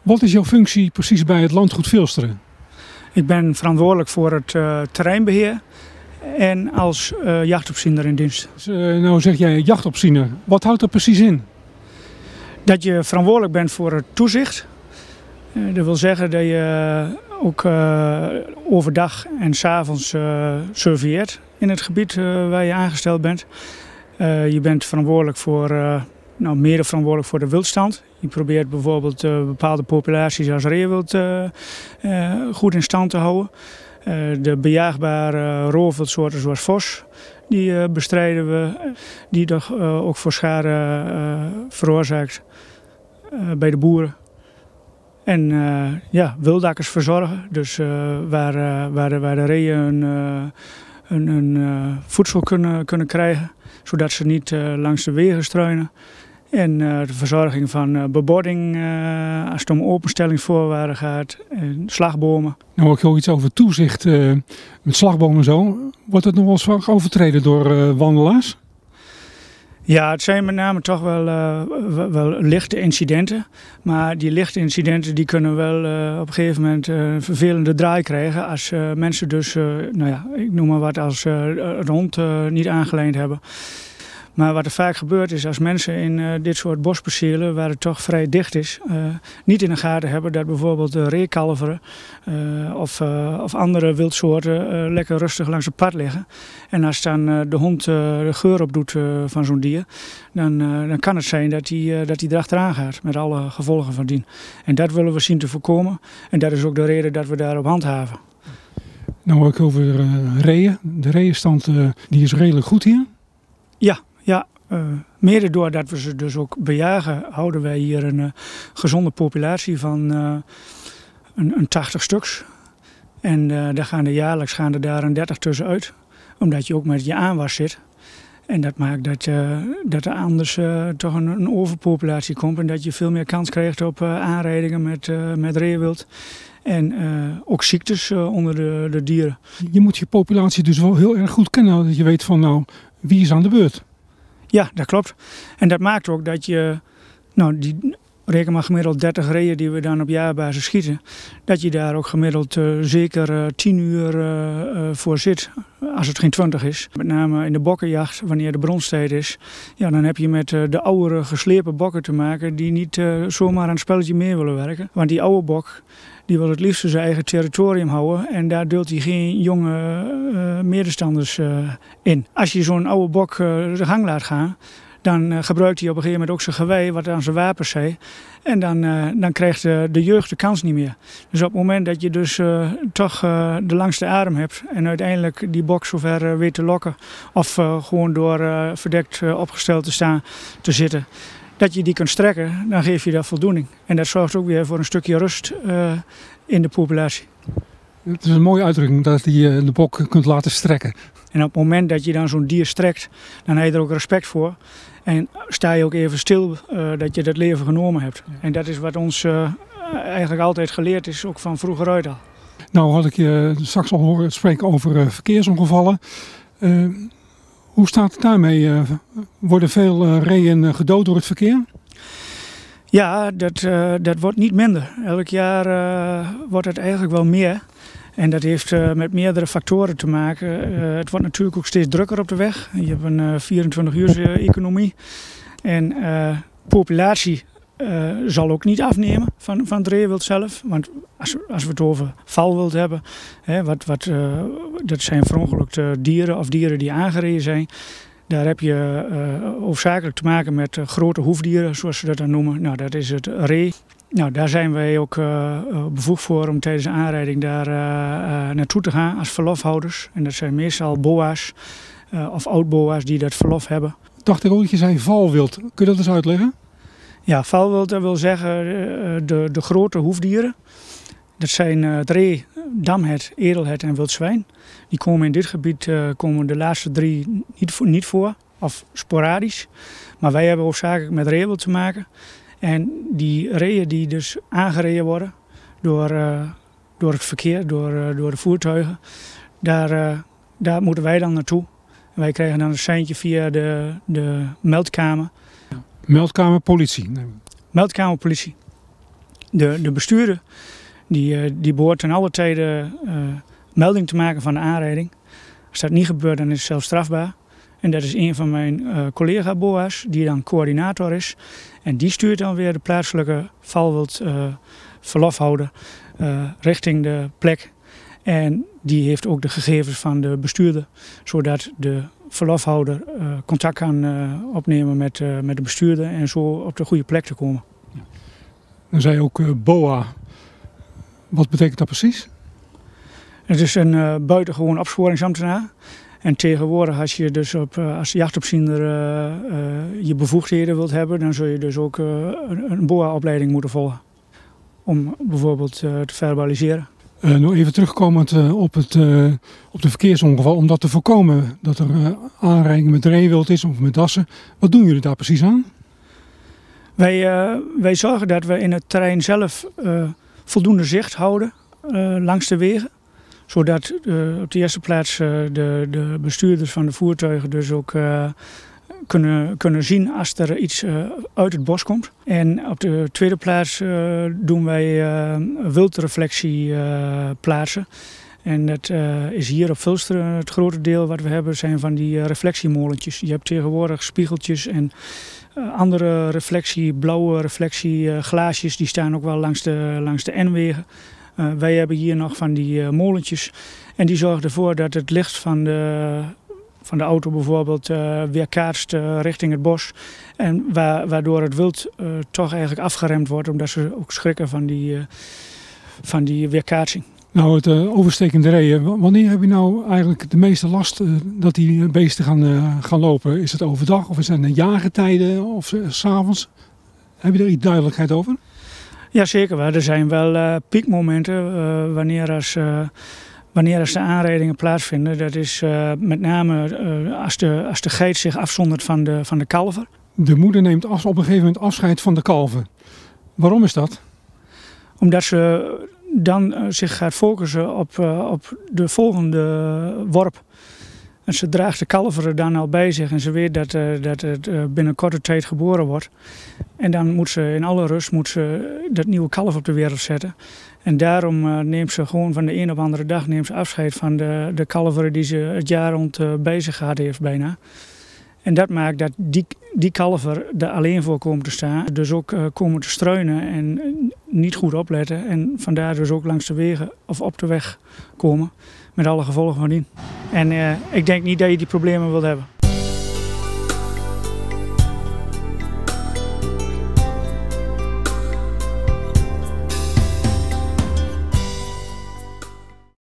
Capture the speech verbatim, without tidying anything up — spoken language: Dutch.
Wat is jouw functie precies bij het Landgoed Vilsteren? Ik ben verantwoordelijk voor het uh, terreinbeheer en als uh, jachtopziener in dienst. Dus, uh, nou zeg jij jachtopziener. Wat houdt dat precies in? Dat je verantwoordelijk bent voor het toezicht. Uh, dat wil zeggen dat je ook uh, overdag en 's avonds uh, surveilleert in het gebied uh, waar je aangesteld bent. Uh, je bent verantwoordelijk voor, uh, nou, mede verantwoordelijk voor de wildstand. Je probeert bijvoorbeeld uh, bepaalde populaties als reewild uh, uh, goed in stand te houden. Uh, de bejaagbare roofwildsoorten zoals vos, die uh, bestrijden we, die toch uh, ook voor schade uh, veroorzaakt uh, bij de boeren. En uh, ja, wildakkers verzorgen, dus uh, waar, uh, waar, de, waar de reeën hun, uh, hun, hun uh, voedsel kunnen, kunnen krijgen, zodat ze niet uh, langs de wegen struinen. En uh, de verzorging van uh, bebording uh, als het om openstellingsvoorwaarden gaat, en slagbomen. Nou, ook iets over toezicht uh, met slagbomen en zo. Wordt het nog wel eens vaak overtreden door uh, wandelaars? Ja, het zijn met name toch wel, uh, wel, wel lichte incidenten. Maar die lichte incidenten die kunnen wel uh, op een gegeven moment uh, een vervelende draai krijgen. Als uh, mensen dus, uh, nou ja, ik noem maar wat, als uh, een hond uh, niet aangeleend hebben. Maar wat er vaak gebeurt is als mensen in uh, dit soort bospercelen, waar het toch vrij dicht is, uh, niet in de gaten hebben dat bijvoorbeeld de reekalveren uh, of, uh, of andere wildsoorten uh, lekker rustig langs het pad liggen. En als dan uh, de hond uh, de geur opdoet uh, van zo'n dier, dan, uh, dan kan het zijn dat hij uh, dat hij erachteraan gaat met alle gevolgen van dien. En dat willen we zien te voorkomen. En dat is ook de reden dat we daarop handhaven. Nou ook over uh, reeën. De reeënstand uh, die is redelijk goed hier. Ja. Ja, uh, mede doordat we ze dus ook bejagen, houden wij hier een uh, gezonde populatie van uh, een, een tachtig stuks. En uh, daar gaan er jaarlijks gaan er daar een dertig tussen uit, omdat je ook met je aanwas zit. En dat maakt dat, uh, dat er anders uh, toch een, een overpopulatie komt en dat je veel meer kans krijgt op uh, aanrijdingen met, uh, met reewild. En uh, ook ziektes uh, onder de, de dieren. Je moet je populatie dus wel heel erg goed kennen, dat je weet van nou, wie is aan de beurt. Ja, dat klopt. En dat maakt ook dat je, nou, die, reken maar gemiddeld dertig reeën die we dan op jaarbasis schieten, dat je daar ook gemiddeld uh, zeker uh, tien uur uh, uh, voor zit, als het geen twintig is. Met name in de bokkenjacht, wanneer de bronstijd is, ja, dan heb je met uh, de oudere geslepen bokken te maken die niet uh, zomaar aan het spelletje mee willen werken. Want die oude bok, die wil het liefst zijn eigen territorium houden en daar duldt hij geen jonge uh, medestanders uh, in. Als je zo'n oude bok uh, de gang laat gaan, dan uh, gebruikt hij op een gegeven moment ook zijn gewei, wat aan zijn wapens zei. En dan, uh, dan krijgt uh, de jeugd de kans niet meer. Dus op het moment dat je dus uh, toch uh, de langste adem hebt en uiteindelijk die bok zover uh, weet te lokken, of uh, gewoon door uh, verdekt uh, opgesteld te staan, te zitten, dat je die kunt strekken, dan geef je dat voldoening. En dat zorgt ook weer voor een stukje rust uh, in de populatie. Het is een mooie uitdrukking dat je de bok kunt laten strekken. En op het moment dat je dan zo'n dier strekt, dan heb je er ook respect voor. En sta je ook even stil uh, dat je dat leven genomen hebt. Ja. En dat is wat ons uh, eigenlijk altijd geleerd is, ook van vroeger uit al. Nou had ik je straks al horen spreken over uh, verkeersongevallen. Uh, hoe staat het daarmee? Uh, worden veel uh, reeën gedood door het verkeer? Ja, dat, uh, dat wordt niet minder. Elk jaar uh, wordt het eigenlijk wel meer. En dat heeft uh, met meerdere factoren te maken. Uh, het wordt natuurlijk ook steeds drukker op de weg. Je hebt een uh, vierentwintig uur economie. En uh, populatie uh, zal ook niet afnemen van, van het reewild zelf. Want als, als we het over valwild hebben, hè, wat, wat, uh, dat zijn verongelukte dieren of dieren die aangereden zijn. Daar heb je uh, hoofdzakelijk te maken met uh, grote hoefdieren, zoals ze dat dan noemen. Nou, dat is het ree. Nou, daar zijn wij ook uh, bevoegd voor om tijdens de aanrijding daar uh, uh, naartoe te gaan als verlofhouders. En dat zijn meestal boa's uh, of oud-boa's die dat verlof hebben. Dacht ik ook dat je zei valwild. Kun je dat eens uitleggen? Ja, valwild, dat wil zeggen uh, de, de grote hoefdieren. Dat zijn uh, het ree, damhert, edelhert en wild zwijn. Die komen in dit gebied uh, komen de laatste drie niet voor, niet voor, of sporadisch. Maar wij hebben hoofdzakelijk met reewild te maken. En die reeën die dus aangereden worden door, uh, door het verkeer, door, uh, door de voertuigen, daar, uh, daar moeten wij dan naartoe. En wij krijgen dan een seintje via de, de meldkamer. Meldkamer politie? Nee. Meldkamer politie. De, de bestuurder die, die behoort ten alle tijde uh, melding te maken van de aanrijding. Als dat niet gebeurt, dan is het zelfs strafbaar. En dat is een van mijn uh, collega Boas, die dan coördinator is. En die stuurt dan weer de plaatselijke valwild uh, verlofhouder uh, richting de plek. En die heeft ook de gegevens van de bestuurder, zodat de verlofhouder uh, contact kan uh, opnemen met, uh, met de bestuurder en zo op de goede plek te komen. Dan zei je ook uh, B O A. Wat betekent dat precies? Het is een uh, buitengewoon opsporingsambtenaar. En tegenwoordig als je dus op, uh, als jachtopziender uh, uh, je bevoegdheden wilt hebben, dan zul je dus ook uh, een, een B O A-opleiding moeten volgen. Om bijvoorbeeld uh, te verbaliseren. Uh, nog even terugkomend uh, op, het, uh, op de verkeersongeval, om dat te voorkomen dat er uh, aanrijding met reewild is of met dassen. Wat doen jullie daar precies aan? Wij, uh, wij zorgen dat we in het terrein zelf uh, voldoende zicht houden uh, langs de wegen. Zodat uh, op de eerste plaats uh, de, de bestuurders van de voertuigen dus ook uh, kunnen, kunnen zien als er iets uh, uit het bos komt. En op de tweede plaats uh, doen wij uh, wildreflectie uh, plaatsen. En dat uh, is hier op Vulsteren het grote deel wat we hebben zijn van die uh, reflectiemolentjes. Je hebt tegenwoordig spiegeltjes en uh, andere reflectie, blauwe reflectieglaasjes, die staan ook wel langs de, langs de N-wegen. Uh, wij hebben hier nog van die uh, molentjes en die zorgen ervoor dat het licht van de, van de auto bijvoorbeeld uh, weerkaatst uh, richting het bos. En wa waardoor het wild uh, toch eigenlijk afgeremd wordt, omdat ze ook schrikken van die, uh, van die weerkaatsing. Nou, het uh, overstekende reeën, wanneer heb je nou eigenlijk de meeste last uh, dat die beesten gaan, uh, gaan lopen? Is het overdag of zijn het jaargetijden of uh, 's avonds? Heb je er iets duidelijkheid over? Ja, zeker wel. Er zijn wel uh, piekmomenten uh, wanneer, als, uh, wanneer als de aanrijdingen plaatsvinden. Dat is uh, met name uh, als, de, als de geit zich afzondert van de, van de kalver. De moeder neemt af, op een gegeven moment afscheid van de kalver. Waarom is dat? Omdat ze dan uh, zich gaat focussen op, uh, op de volgende worp. En ze draagt de kalver er dan al bij zich en ze weet dat, uh, dat het uh, binnen korte tijd geboren wordt. En dan moet ze in alle rust moet ze dat nieuwe kalf op de wereld zetten. En daarom uh, neemt ze gewoon van de een op de andere dag neemt ze afscheid van de, de kalveren die ze het jaar rond uh, bij zich gehad heeft bijna. En dat maakt dat die, die kalver er alleen voor komen te staan. Dus ook uh, komen te struinen en niet goed opletten. En vandaar dus ook langs de wegen of op de weg komen. Met alle gevolgen van dien. En uh, ik denk niet dat je die problemen wilt hebben.